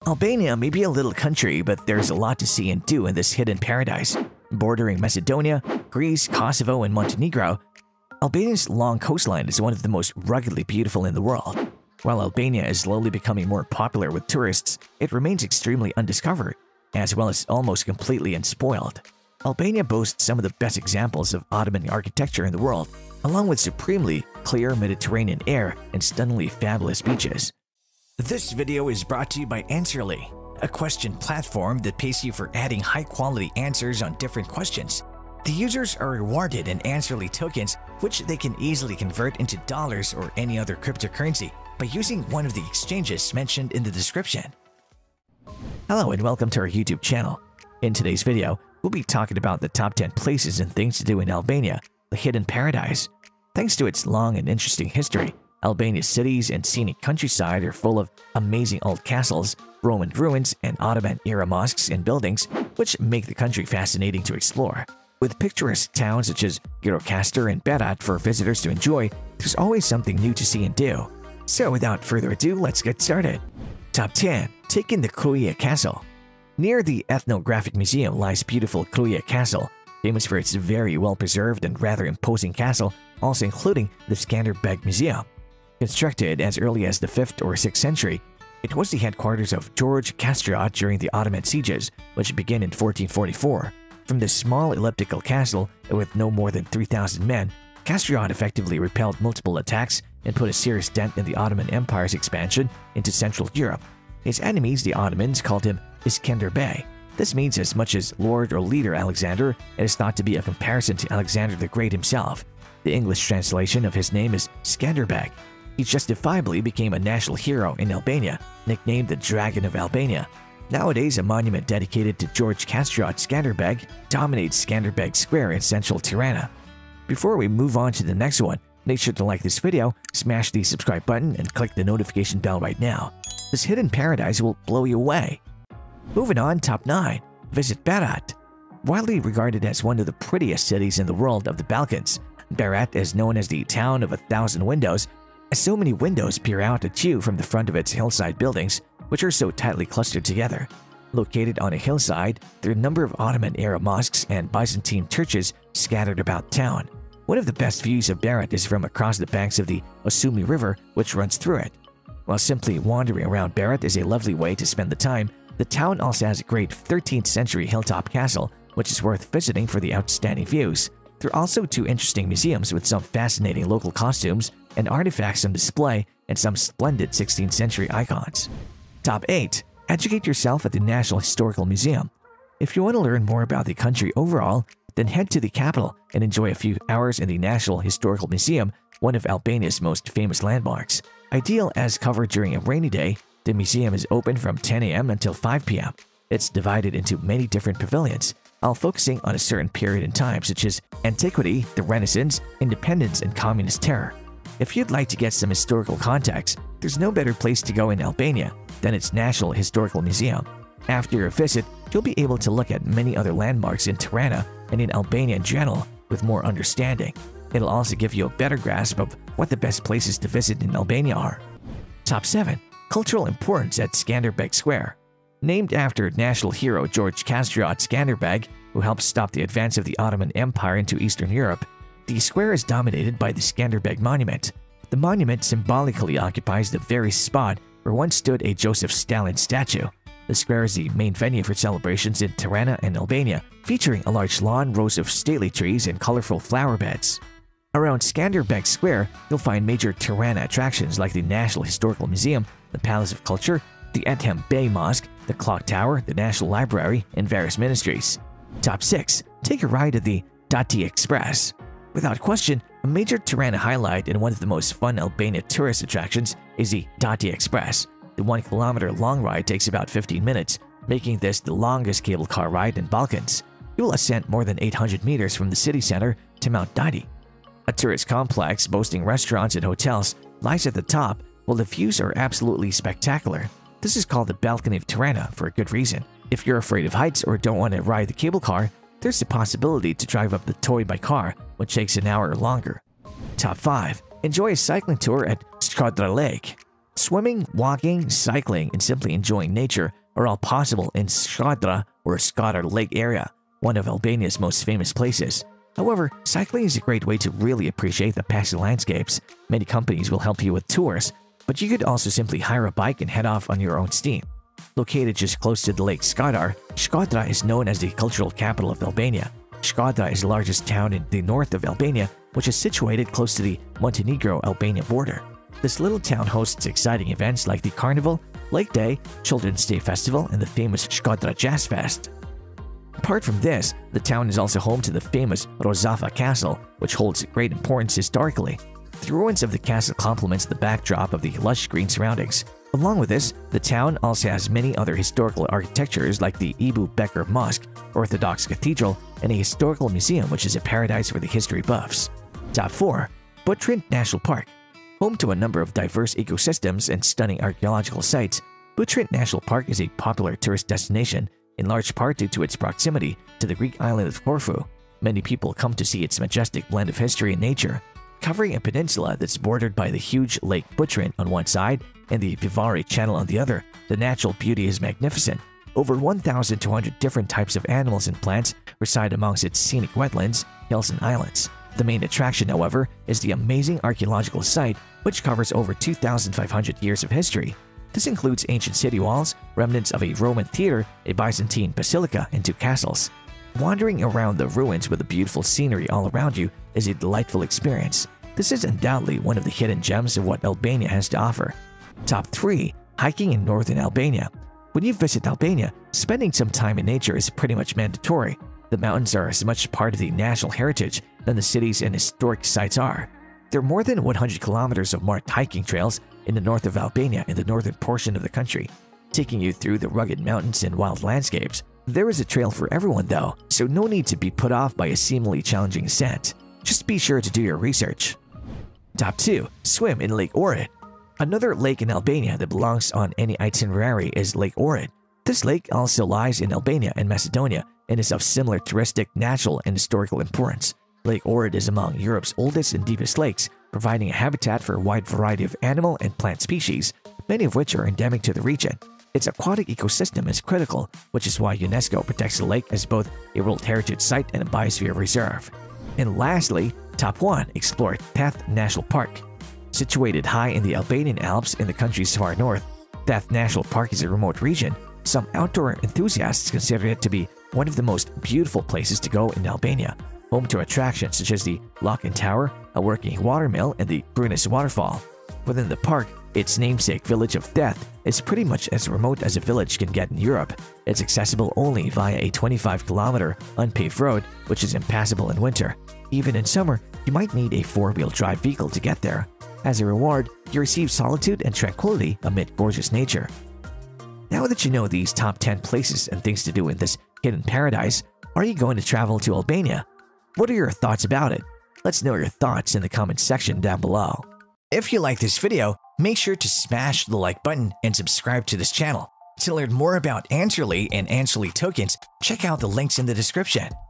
Albania may be a little country, but there's a lot to see and do in this hidden paradise. Bordering Macedonia, Greece, Kosovo, and Montenegro, Albania's long coastline is one of the most ruggedly beautiful in the world. While Albania is slowly becoming more popular with tourists, it remains extremely undiscovered, as well as almost completely unspoiled. Albania boasts some of the best examples of Ottoman architecture in the world, along with supremely clear Mediterranean air and stunningly fabulous beaches. This video is brought to you by Answerly, a question platform that pays you for adding high-quality answers on different questions. The users are rewarded in Answerly tokens, which they can easily convert into dollars or any other cryptocurrency by using one of the exchanges mentioned in the description. Hello and welcome to our YouTube channel. In today's video, we'll be talking about the top 10 places and things to do in Albania, the hidden paradise. Thanks to its long and interesting history, Albania's cities and scenic countryside are full of amazing old castles, Roman ruins, and Ottoman-era mosques and buildings, which make the country fascinating to explore. With picturesque towns such as Gjirokastër and Berat for visitors to enjoy, there's always something new to see and do. So without further ado, let's get started. Top 10. Taking the Kruja Castle. Near the Ethnographic Museum lies beautiful Kruja Castle, famous for its very well-preserved and rather imposing castle, also including the Skanderbeg Museum. Constructed as early as the 5th or 6th century, it was the headquarters of George Castriot during the Ottoman sieges, which began in 1444. From this small elliptical castle with no more than 3,000 men, Castriot effectively repelled multiple attacks and put a serious dent in the Ottoman Empire's expansion into Central Europe. His enemies, the Ottomans, called him Iskender Bey. This means as much as Lord or Leader Alexander, and is thought to be a comparison to Alexander the Great himself. The English translation of his name is Skanderbeg. He justifiably became a national hero in Albania, nicknamed the Dragon of Albania. Nowadays, a monument dedicated to George Castriot Skanderbeg dominates Skanderbeg Square in central Tirana. Before we move on to the next one, make sure to like this video, smash the subscribe button, and click the notification bell right now. This hidden paradise will blow you away. Moving on, top 9. Visit Berat. Widely regarded as one of the prettiest cities in the world of the Balkans, Berat is known as the town of 1,000 windows, as so many windows peer out at you from the front of its hillside buildings, which are so tightly clustered together. Located on a hillside, there are a number of Ottoman-era mosques and Byzantine churches scattered about town. One of the best views of Berat is from across the banks of the Osumi River, which runs through it. While simply wandering around Berat is a lovely way to spend the time, the town also has a great 13th century hilltop castle, which is worth visiting for the outstanding views. There are also 2 interesting museums with some fascinating local costumes and artifacts on display and some splendid 16th century icons. Top 8. Educate yourself at the National Historical Museum. If you want to learn more about the country overall, then head to the capital and enjoy a few hours in the National Historical Museum, one of Albania's most famous landmarks. Ideal as covered during a rainy day, the museum is open from 10 a.m. until 5 p.m. It's divided into many different pavilions, all focusing on a certain period in time such as antiquity, the Renaissance, independence, and communist terror. If you'd like to get some historical context, there's no better place to go in Albania than its National Historical Museum. After your visit, you'll be able to look at many other landmarks in Tirana and in Albania in general with more understanding. It'll also give you a better grasp of what the best places to visit in Albania are. Top 7. Cultural importance at Skanderbeg Square. Named after national hero George Castriot Skanderbeg, who helped stop the advance of the Ottoman Empire into Eastern Europe, the square is dominated by the Skanderbeg Monument. The monument symbolically occupies the very spot where once stood a Joseph Stalin statue. The square is the main venue for celebrations in Tirana and Albania, featuring a large lawn, rows of stately trees, and colorful flower beds. Around Skanderbeg Square, you'll find major Tirana attractions like the National Historical Museum, the Palace of Culture, the Ethem Bey Mosque, the Clock Tower, the National Library, and various ministries. Top 6. Take a ride at the Dati Express. Without question, a major Tirana highlight and one of the most fun Albania tourist attractions is the Dati Express. The 1-kilometer-long ride takes about 15 minutes, making this the longest cable car ride in Balkans. You will ascend more than 800 meters from the city center to Mount Dati. A tourist complex boasting restaurants and hotels lies at the top, while the views are absolutely spectacular. This is called the Balcony of Tirana for a good reason. If you're afraid of heights or don't want to ride the cable car, there's the possibility to drive up the Toy by car, which takes an hour or longer. Top 5. Enjoy a cycling tour at Shkodra Lake. Swimming, walking, cycling, and simply enjoying nature are all possible in Shkodra or Skadar Lake area, one of Albania's most famous places. However, cycling is a great way to really appreciate the past landscapes. Many companies will help you with tours, but you could also simply hire a bike and head off on your own steam. Located just close to the lake Skadar, Shkodra is known as the cultural capital of Albania. Shkodra is the largest town in the north of Albania, which is situated close to the Montenegro-Albania border. This little town hosts exciting events like the Carnival, Lake Day, Children's Day Festival, and the famous Shkodra Jazz Fest. Apart from this, the town is also home to the famous Rozafa Castle, which holds great importance historically. The ruins of the castle complements the backdrop of the lush green surroundings. Along with this, the town also has many other historical architectures like the Ibu Bekir Mosque, Orthodox Cathedral, and a historical museum which is a paradise for the history buffs. Top 4. Butrint National Park. Home to a number of diverse ecosystems and stunning archaeological sites, Butrint National Park is a popular tourist destination, in large part due to its proximity to the Greek island of Corfu. Many people come to see its majestic blend of history and nature. Covering a peninsula that's bordered by the huge Lake Butrint on one side and the Vivari Channel on the other, the natural beauty is magnificent. Over 1,200 different types of animals and plants reside amongst its scenic wetlands, hills, and islands. The main attraction, however, is the amazing archaeological site, which covers over 2,500 years of history. This includes ancient city walls, remnants of a Roman theater, a Byzantine basilica, and 2 castles. Wandering around the ruins with the beautiful scenery all around you is a delightful experience. This is undoubtedly one of the hidden gems of what Albania has to offer. Top 3. Hiking in northern Albania. When you visit Albania, spending some time in nature is pretty much mandatory. The mountains are as much part of the national heritage than the cities and historic sites are. There are more than 100 kilometers of marked hiking trails in the north of Albania in the northern portion of the country, taking you through the rugged mountains and wild landscapes. There is a trail for everyone though, so no need to be put off by a seemingly challenging ascent. Just be sure to do your research. Top 2. Swim in Lake Ohrid. Another lake in Albania that belongs on any itinerary is Lake Ohrid. This lake also lies in Albania and Macedonia and is of similar touristic, natural, and historical importance. Lake Ohrid is among Europe's oldest and deepest lakes, providing a habitat for a wide variety of animal and plant species, many of which are endemic to the region. Its aquatic ecosystem is critical, which is why UNESCO protects the lake as both a World Heritage Site and a Biosphere Reserve. And lastly, Top 1. Explore Theth National Park. Situated high in the Albanian Alps in the country's far north, Theth National Park is a remote region. Some outdoor enthusiasts consider it to be one of the most beautiful places to go in Albania, home to attractions such as the Lock and Tower, a working watermill, and the Brunus Waterfall. Within the park, its namesake village of Theth is pretty much as remote as a village can get in Europe. It's accessible only via a 25-kilometer unpaved road, which is impassable in winter. Even in summer, you might need a 4-wheel drive vehicle to get there. As a reward, you receive solitude and tranquility amid gorgeous nature. Now that you know these top 10 places and things to do in this hidden paradise, are you going to travel to Albania? What are your thoughts about it? Let's know your thoughts in the comments section down below. If you like this video, make sure to smash the like button and subscribe to this channel. To learn more about Answerly and Answerly tokens, check out the links in the description.